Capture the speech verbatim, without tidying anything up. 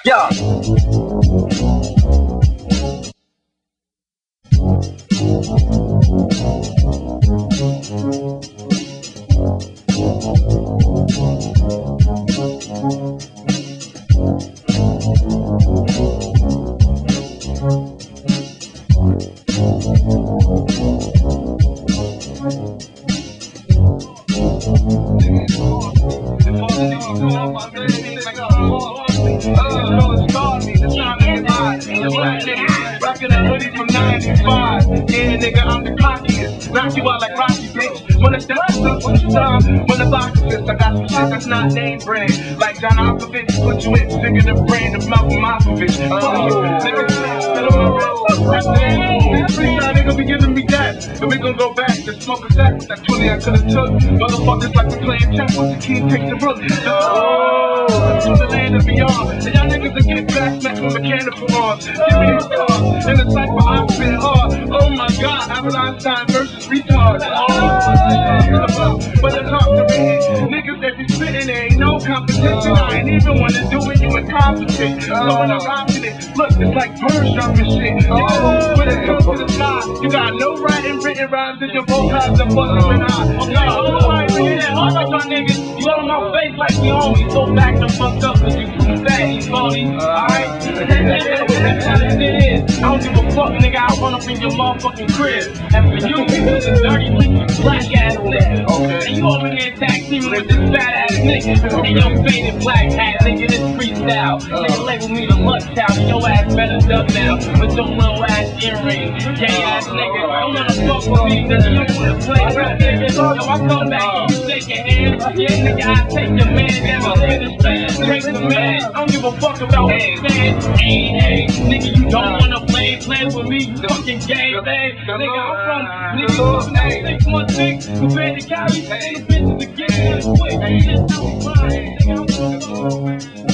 Yeah. Rockin' a hoodie from ninety-five. Yeah, nigga, I'm the cockiest. Knock you out like Rocky, bitch. When it's done, what you done? When the box is, I got some shit that's not name brand. Like John Alkovich, put you in, stick in the brand of Malcolm Malkovich. Oh, nigga, sit on my wrist. Freestyle nigga be giving me that. And we gon' go back to smoke a sack. That twenty I could've took. Motherfuckers like we playing chess with the king takes the rook. Oh, to the land and beyond. And y'all niggas will get back smacked with mechanical arms. Give me these cards. In the cypher, I spit hard. Oh my god, Albert Einstein versus retard. Oh, but it's hard to read. Niggas that be spitting, there ain't no competition. I ain't even wanna do it, you incompetent. So when I'm rocking it, look, it's like birds dropping shit. Oh, when it comes to the sky, you got no writing, written rhymes in your vocabs and fucking with I. Oh no, all right, yeah, all right, my niggas, you on my face like we homies. So back the fuck up, cause you too fat, you phony. Alright? That's how this shit is. I don't give a fuck, nigga, I run up in your motherfucking crib. And for you, you just a dirty, leaky, black ass nigga. Okay. And you over here tag teaming with this fat ass nigga. And your faded black hat, nigga, this freestyle. Nigga label me the lunch child, and your ass better duck now. With your little ass earrings, gay ass nigga. Don't wanna fuck with me, cause you don't wanna play rap, nigga. Yo, I come back and you shake your hand. Yeah, nigga, I take your man down, finish fast, break the man. I don't give a fuck about hey, man. Hey, hey, nigga, you don't wanna play, play with me, you fucking gay, hey. Nigga, I'm from, nigga, you from that six one six, compared to Cali, hey, bitches to get this quick. That's how we ride, nigga, I'm from